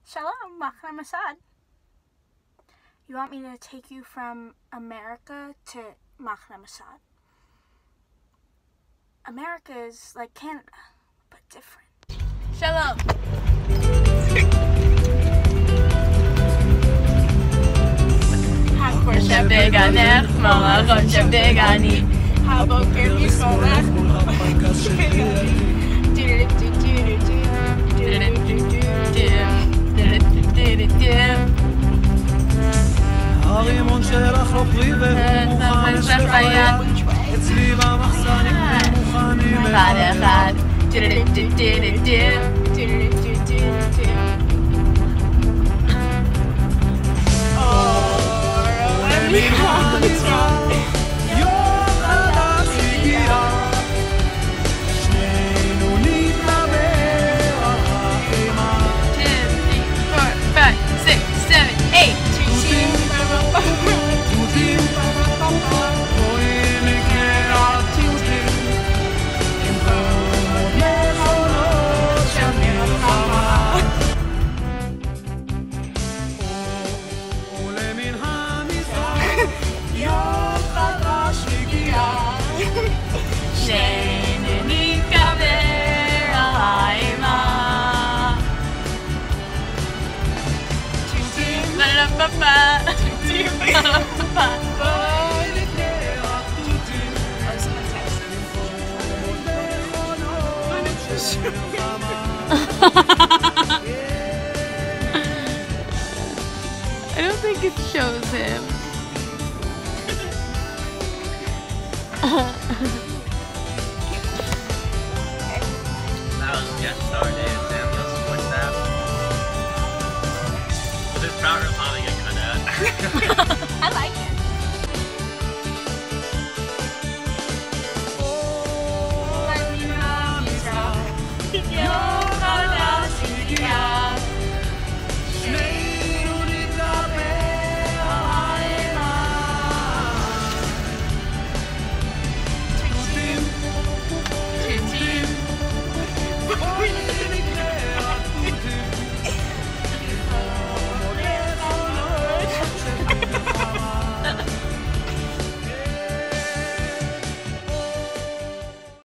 Shalom, Machna Masad. You want me to take you from America to Machna Masad? America is like Canada, but different. Shalom. hakor שבגנך מלאכות שבגני הבוקר משמאלך הרימון שלך לא פרי והוא מוכן שחיה אצלי במחסנים מוכנים אחד אחד יום חדש הגיע שנינו נתחבר על החתימה 2, 3, 4, 5, 6, 7, 8 תותים בואי נקרא תותים עם חומות נכונות של מלחמה ולמן המזרח יום חדש הגיע שנינו נתגבר על האימה תותים טוטים